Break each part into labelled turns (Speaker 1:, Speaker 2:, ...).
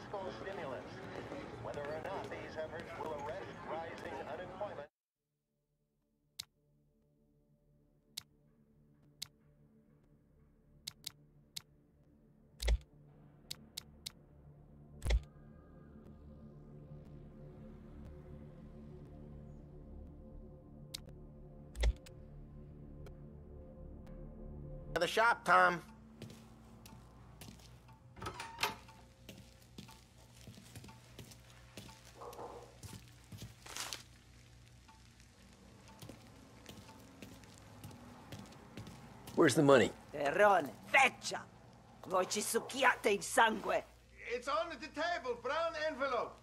Speaker 1: fiscal stimulus. Whether or not these efforts will arrest rising unemployment.
Speaker 2: To the shop, Tom.
Speaker 3: Where's the money?
Speaker 4: Terrone, feccia! Voi ci succhiate il sangue!
Speaker 5: It's on the table, brown envelope.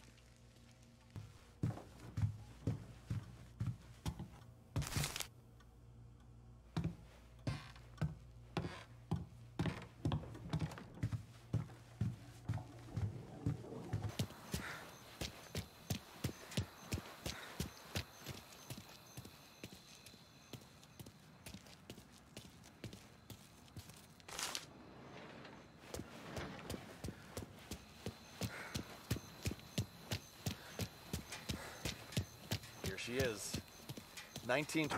Speaker 6: She is. 19.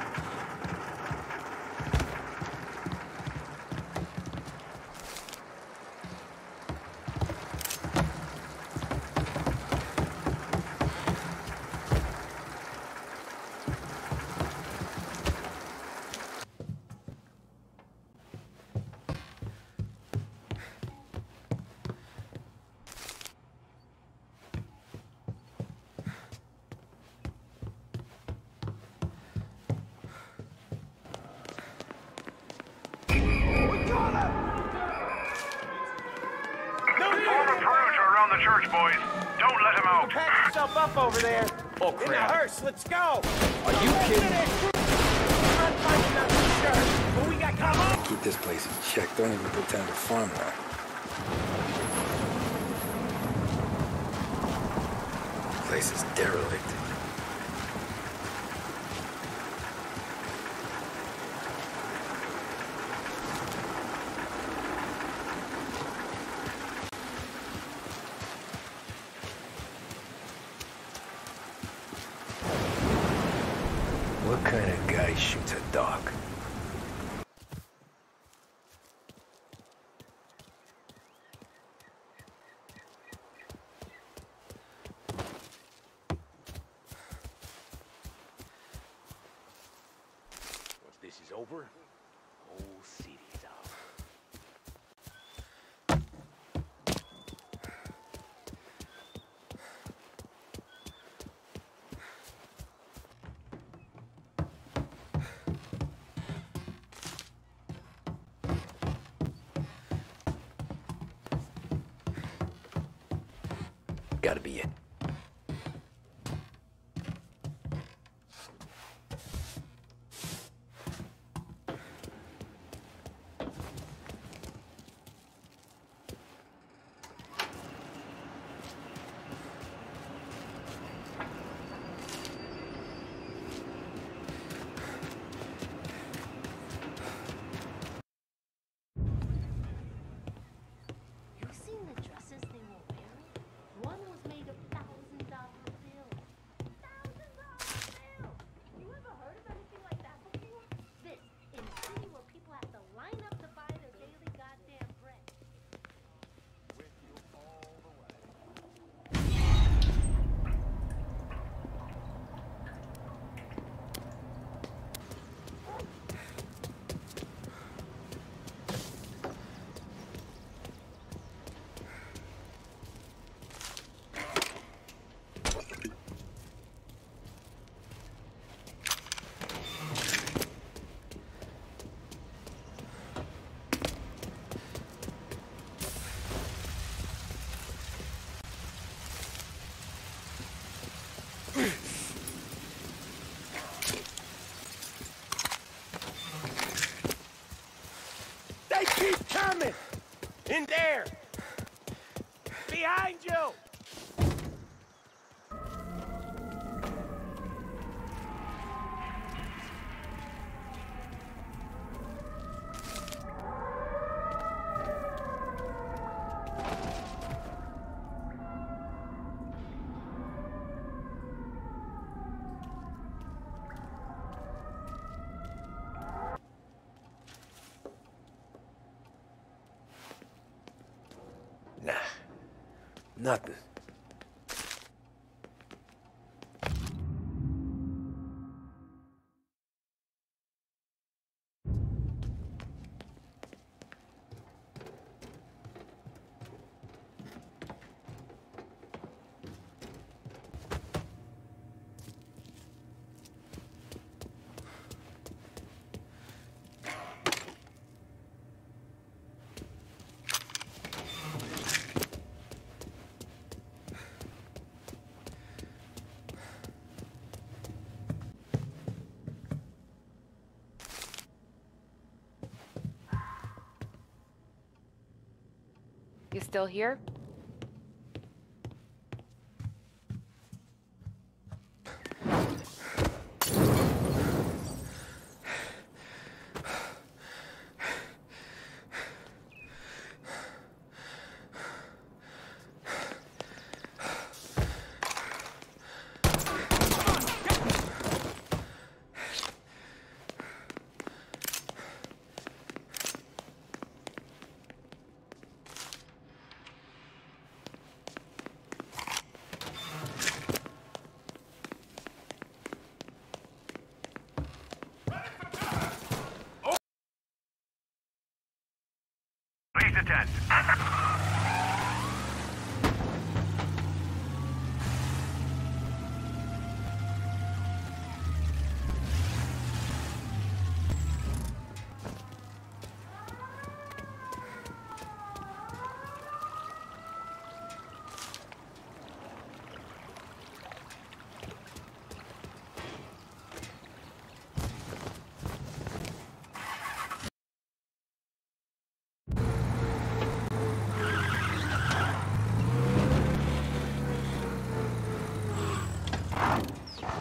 Speaker 7: Church, boys. Don't let him out.
Speaker 2: Patch yourself up over there.
Speaker 3: Oh, crap.
Speaker 2: In the hearse, let's go.
Speaker 3: Are you kidding?
Speaker 2: I'm finding out for sure. But we got come on.
Speaker 8: Keep this place in check. Don't even pretend to farm now. Place is derelict. What kind of guy shoots a dog?
Speaker 3: Once this is over, whole city's out. Gotta be it.
Speaker 9: You've seen the dresses they were wearing? One was made of $1,000 bills. $1,000 bills! You ever heard of anything like that before? This, in a city where people have to line up to buy their daily goddamn bread.
Speaker 6: With you all the way.
Speaker 2: They keep coming! In there! Behind you!
Speaker 8: Nothing.
Speaker 10: You still here?
Speaker 7: Please attend.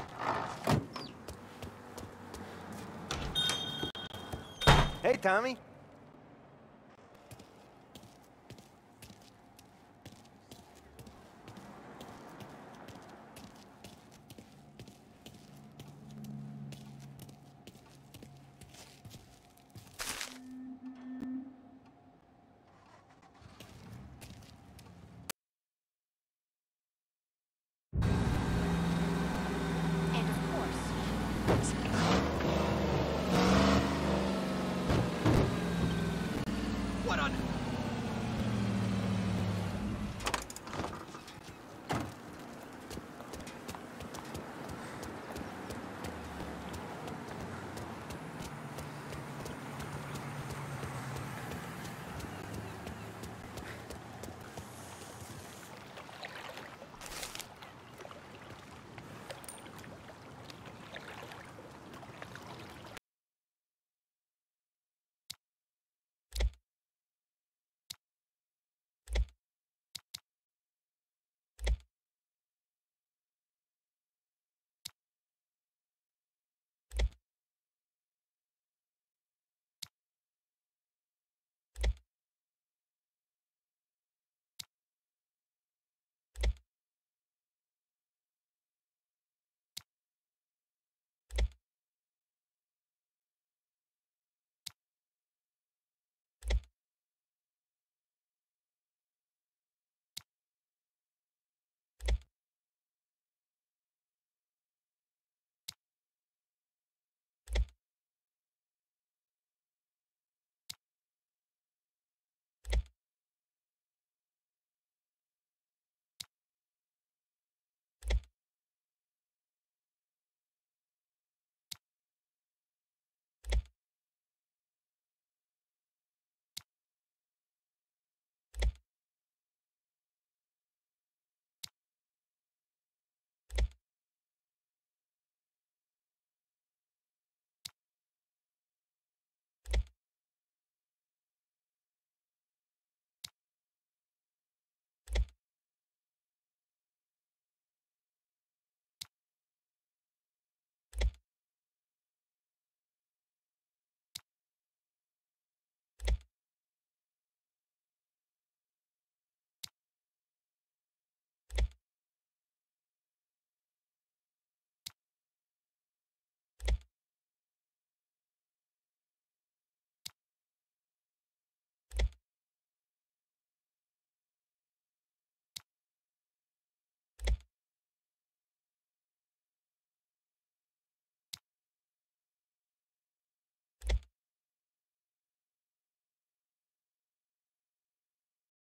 Speaker 6: Hey, Tommy.